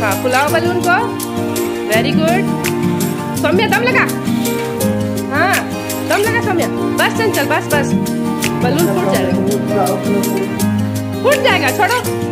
हाँ फुलाओ बलून को। Very good. सौम्या दम लगा। हाँ दम लगा सौम्या। बस चंचल बस बस। बलून फूट जाएगा। फूट जाएगा छोड़ो।